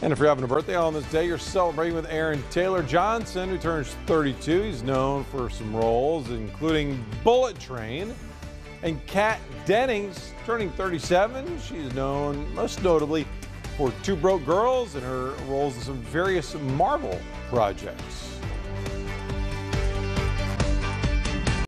And if you're having a birthday on this day, you're celebrating with Aaron Taylor Johnson, who turns 32. He's known for some roles, including Bullet Train. And Kat Dennings, turning 37. She's known most notably for Two Broke Girls and her roles in some various Marvel projects.